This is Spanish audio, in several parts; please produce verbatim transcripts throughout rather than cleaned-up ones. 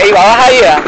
Ey, va a bajar ahí, ¿verdad?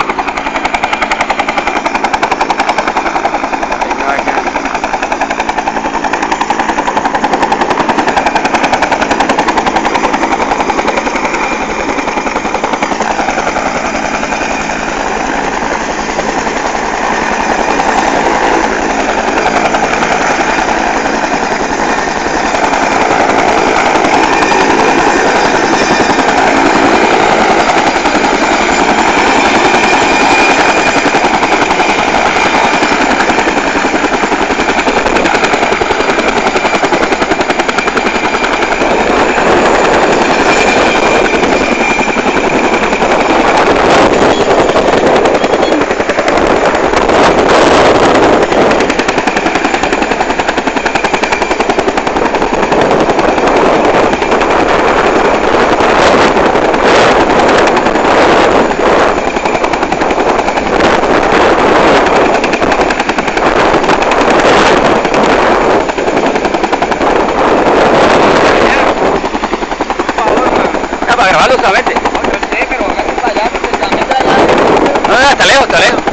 Para grabarlo solamente. No, yo sé, pero hágase para allá, porque también para allá. No, no, está lejos, está lejos.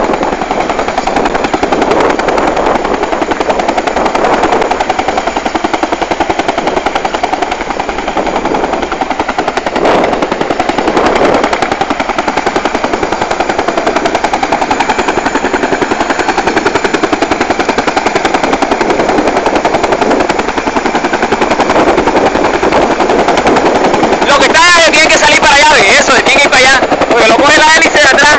Lo que está, tiene que salir para allá, de eso, tiene que ir para allá, porque lo coge la hélice de atrás.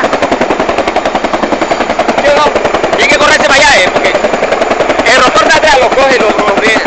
¿Sí o no? Tiene que correrse para allá, eh, porque el rotor de atrás lo coge y lo, lo riega.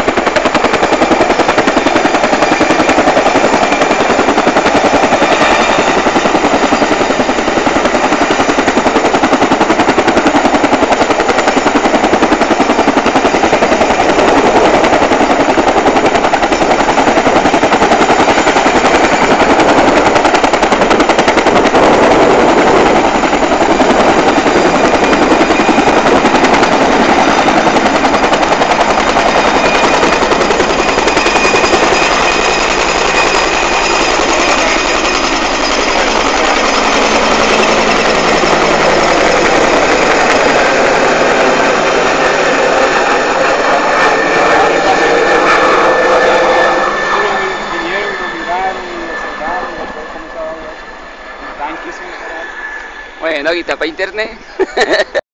Bueno, aquí está para internet.